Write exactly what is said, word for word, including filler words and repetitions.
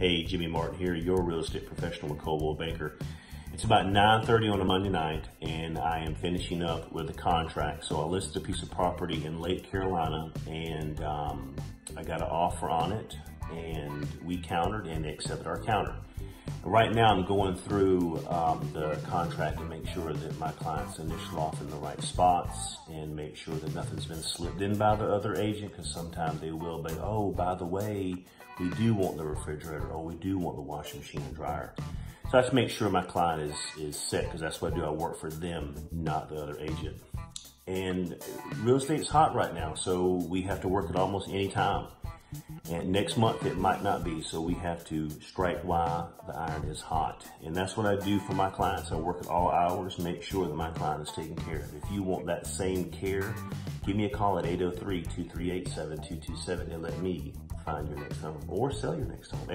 Hey, Jimmy Martin here, your real estate professional with Coldwell Banker. It's about nine thirty on a Monday night, and I am finishing up with a contract. So I listed a piece of property in Lake Carolina, and um, I got an offer on it, and we countered, and they accepted our counter. Right now, I'm going through um, the contract to make sure that my clients initial off in the right spots and make sure that nothing's been slipped in by the other agent, because sometimes they will be, oh, by the way, we do want the refrigerator, or we do want the washing machine and dryer. So I have to make sure my client is, is set, because that's what I do. I work for them, not the other agent. And real estate's hot right now, so we have to work it almost any time. And next month it might not be, so we have to strike while the iron is hot. And that's what I do for my clients. I work at all hours, make sure that my client is taken care of. If you want that same care, give me a call at eight oh three, two three eight, seven two two seven and let me find your next home or sell your next home.